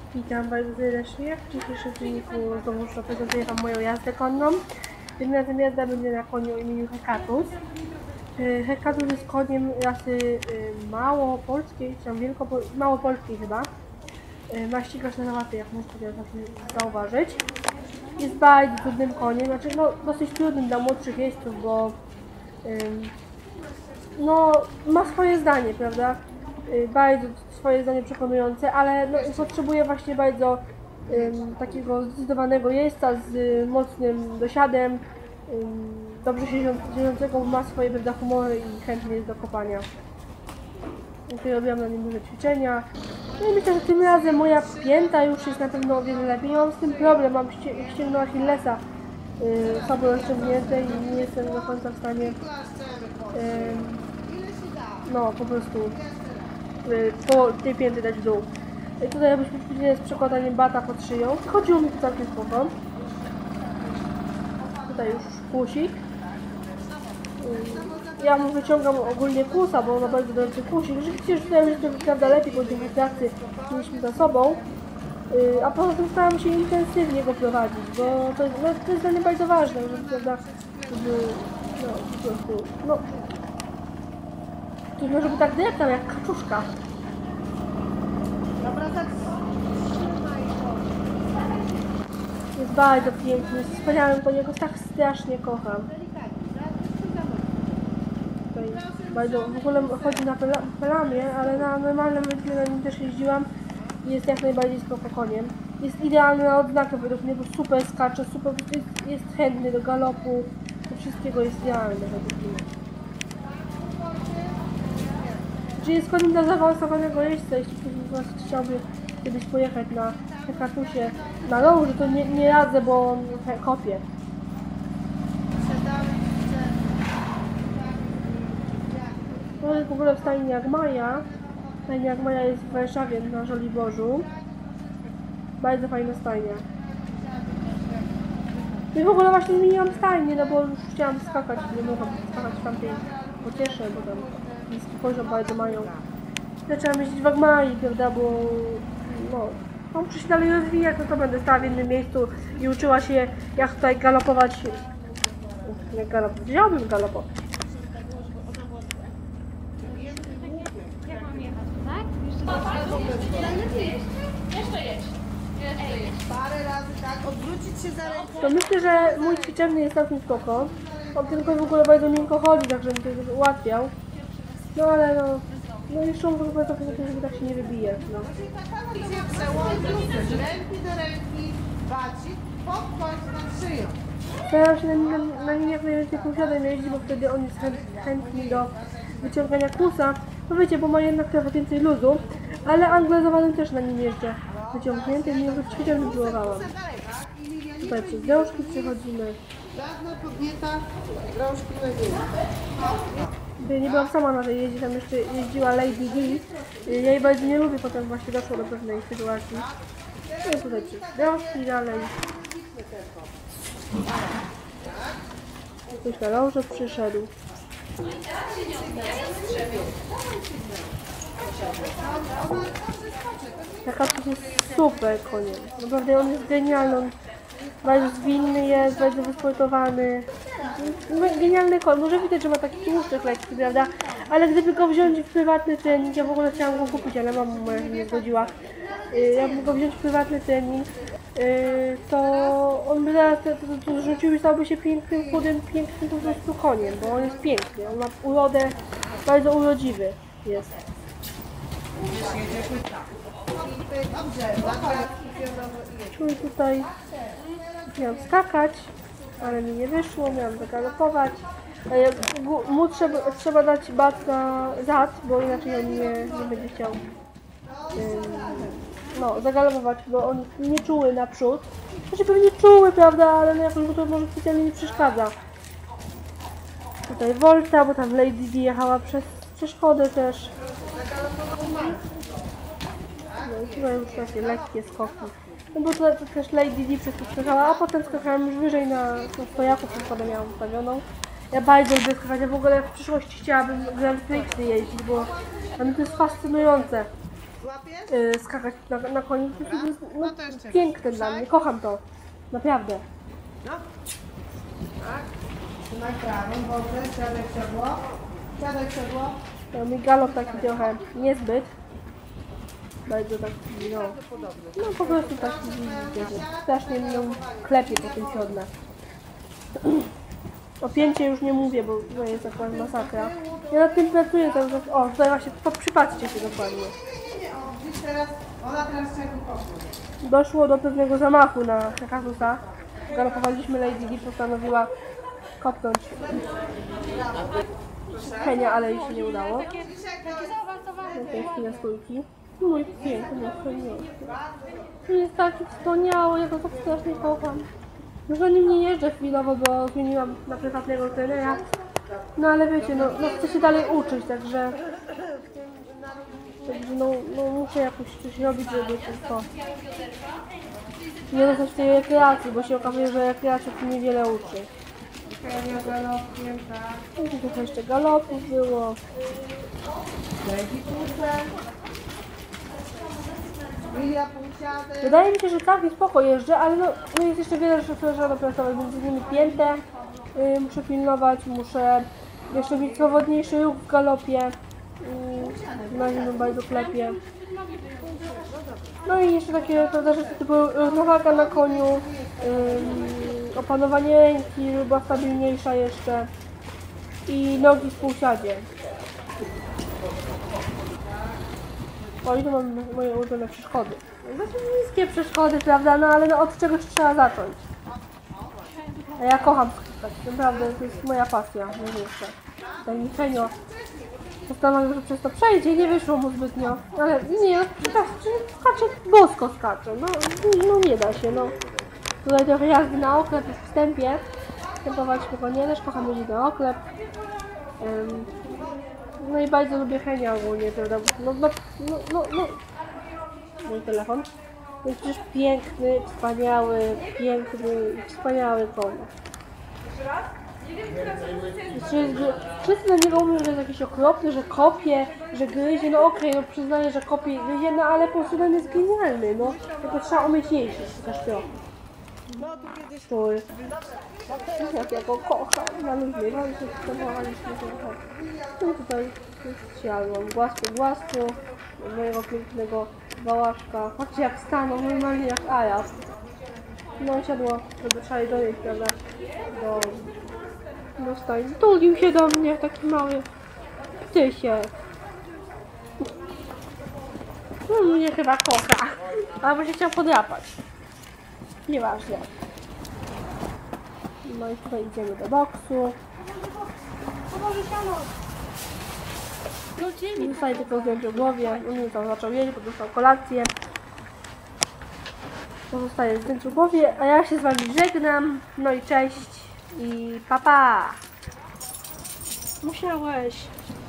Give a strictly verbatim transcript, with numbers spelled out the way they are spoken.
Witam bardzo serdecznie. W dzisiejszym filmiku znowu zaprezentuję Wam moją jazdę konną. Tym razem jazda będzie na koniu o imieniu Hekatus. Hekatus jest koniem rasy małopolskiej, czy tam wielkopol... małopolskiej chyba. Ma ścigacz na łapie, jak można zauważyć. Jest bardzo trudnym koniem, znaczy no dosyć trudnym dla młodszych jeźdźców, bo ym, no ma swoje zdanie, prawda? Yy, bardzo swoje zdanie przekonujące, ale no, potrzebuje właśnie bardzo ym, takiego zdecydowanego jeźdźca z y, mocnym dosiadem, ym, dobrze siedzącego, ma swoje prawda, humory i chętnie jest do kopania. Tutaj robiłam na nim duże ćwiczenia. No i myślę, że tym razem moja pięta już jest na pewno o wiele lepiej. Ja mam z tym problem, mam ścięgno Achillesa yy, słabo rozciągnięte i nie jestem do końca w stanie yy, no po prostu yy, po tej pięty dać w dół. I tutaj robiliśmy ćwiczenie z przekładaniem bata pod szyją. Chodziło mi to całkiem spoko. Tutaj już kłusik. Yy. Ja mu wyciągam ogólnie kłusa, bo on ma bardzo dobry kłusik. Rzeczywiście już tutaj już prawda lepiej, bo dzięki pracy mieliśmy za sobą. Yy, a poza tym staram się intensywnie go prowadzić, bo to, no, to jest dla mnie bardzo ważne, żeby, prawda, żeby, no, po prostu, no, trudno, żeby tak dreptał jak kaczuszka. Jest bardzo piękny, jest wspaniałym, bo jego tak strasznie kocham. Bardzo, w ogóle chodzi na pelamie, ale na normalnym wędle na nim też jeździłam i jest jak najbardziej spoko koniem. Jest idealny na odznakę według mnie, bo super skacze, super, jest, jest chętny do galopu, do wszystkiego jest idealny według mnie. Czyli jest koniem dla zaawansowanego jeźdźca, jeśli ktoś z Was chciałby kiedyś pojechać na Hekatusie na rower, to nie, nie radzę, bo on kopie. To jest w ogóle w stajni Jagmaja. Stajnia Jagmaja jest w Warszawie na Żoliborzu. Bardzo fajna stajnia. I w ogóle właśnie zmieniłam stajnię, no bo już chciałam skakać, nie mogłam skakać w tamtej pociesze, bo tam niski poziom bardzo mają. Zaczęłam jeździć w Jagmai, prawda, bo no, no muszę się dalej rozwijać, no to będę stała w jednym miejscu i uczyła się jak tutaj galopować. Jak galopować? Wziąłbym galopować. Jeszcze jedź. Parę razy tak, odwrócić się za rękę. To myślę, że mój ćwiczebny jest całkiem spoko. On tylko w ogóle bardzo miękko chodzi, także mi to ułatwiał. No ale no, no jeszcze on w ogóle to poza tym, żeby tak się nie wybije. No. Przełączyć z ręki do ręki, bacik, podkładź na szyję. Staram się na nim, na nim jak najwięcej półsiadem jeździć, bo wtedy on jest chęt, chętny do wyciągania kłusa. No wiecie, bo ma jednak trochę więcej luzu, ale anglozowanym też na nim jeżdżę wyciągnięty, mimo że ćwiczeń próbowałam. Tutaj przez drążki przechodzimy. Dawno podnieta, drążki Tutaj nie byłam sama na tej jeździe, tam jeszcze jeździła Lady D. Ja jej bardzo nie lubię, potem właśnie doszło do pewnej sytuacji. No i tutaj przez drążki dalej. Ktoś na loże przyszedł. Hekatus jest super koniem. Naprawdę on jest genialny. On bardzo zwinny jest, bardzo wysportowany. Genialny koń. Może widać, że ma taki tłuszczyk lekki, prawda? Ale gdyby go wziąć w prywatny trening, ja w ogóle chciałam go kupić, ale mama moja się nie zgodziła. Jakby go wziąć w prywatny trening, to on by zaraz rzucił i stałby się pięknym, chudym, pięknym po prostu koniem, bo on jest piękny. On ma urodę, bardzo urodziwy jest. Czuję tutaj, miałam skakać, ale mi nie wyszło, miałam zagalopować. Mu trzeba, trzeba dać bat na zad, bo inaczej on nie, nie będzie chciał no, zagalopować, bo on nie czuły naprzód. Znaczy pewnie czuły, prawda, ale no jakoś to może specjalnie nie przeszkadza. Tutaj Volta, bo tam Lady D jechała przez przeszkodę też. No i tutaj już takie lekkie skoki. No bo tutaj też Lady D przez to skakała, a potem skakałam już wyżej na, na stojaku, przeszkodę miałam ustawioną. Ja bardzo lubię skakać, ja w ogóle w przyszłości chciałabym Grand Prixy jeździć, bo dla mnie to jest fascynujące. Złapiesz? yy, skakać na, na koniu. To jest no, No to jeszcze piękne dla mnie, kocham to. Naprawdę. No. Tak. Trzymaj prawą, dobrze, siadaj w siodło. Siadaj w siodło. To mój galop taki trochę niezbyt. Bardzo taki, no, no po prostu taki widzicie, że strasznie mnie klepie po tym siodle. O pięcie już nie mówię, bo to jest akurat masakra. Ja nad tym pracuję cały czas. O, tutaj właśnie, po- przypatrzcie się dokładnie. Nie, nie, o, widzisz teraz, ona teraz chce wykopić. Doszło do pewnego zamachu na Hekatusa. Galopowaliśmy, Lady Di postanowiła kopnąć Henia, ale jej się nie udało. No to jest chwilę stójki. Mój piękny Heniusz. To jest taki wspaniały, ja go tak strasznie kocham. Już na nim nie jeżdżę chwilowo, bo zmieniłam na prywatnego trenera. No ale wiecie, no, no chcę się dalej uczyć, także... Także no, no muszę jakoś coś robić, żeby tylko nie dostać tej rekreacji, bo się okazuje, że rekreacja tu niewiele uczy. Serio, galopkiem, tak. I trochę jeszcze galopów było. Legi kurczę. Lilia półsiadek. Wydaje mi się, że całkiem spoko jeżdżę, ale no, no jest jeszcze wiele rzeczy, które trzeba dopracować, między innymi piętę yy, muszę pilnować, muszę jeszcze mieć swobodniejszy ruch w galopie. Yy, na nim bardzo klepie. No i jeszcze takie prawda, rzeczy typu równowaga na koniu, yy, opanowanie ręki, żeby była stabilniejsza jeszcze i nogi w półsiadzie. O, i tu mam moje ulubione przeszkody. Znaczy niskie przeszkody, prawda, no ale no od czegoś trzeba zacząć. A ja kocham skakać, naprawdę to jest moja pasja największa. Ten Henio postanowił, że przez to przejdzie, nie wyszło mu zbytnio, ale nie, no skacze, bosko skacze, no, no nie da się, no. Tutaj trochę jazdy na oklep w wstępie, wstępować spokojnie, też kocham jeździć na oklep. Um, no i bardzo lubię Henia ogólnie, prawda, no, no, no, no, no. Mój telefon. To jest przecież piękny, wspaniały, piękny i wspaniały koń. Wszyscy na niego mówią, że jest jakiś okropny, że kopie, że gryzie, no okej, okay, no przyznaję, że kopie i gryzie, no ale po prostu ten jest genialny, no. Tylko trzeba umieć jeździć, chociaż trochę. Stój. Jak ja go kocham, na luźnie, no i się spróbowaliśmy trochę. No i tutaj jest siadłam, głasku, głasku, mojego pięknego wałaszka. Patrzcie jak stanął, normalnie jak Aja. No siadło, żeby trzeba jej dojść, prawda, do, do stajni. Tulił się do mnie, taki mały ptysiek. No mnie chyba kocha, albo się chciał podrapać. Nieważne. No i tutaj idziemy do boksu. Zostaje tylko zdjąć o głowie. On tam zaczął jeść, bo dostał kolację. Pozostaje zdjąć o głowie, a ja się z wami żegnam. No i cześć i pa pa! Musiałeś.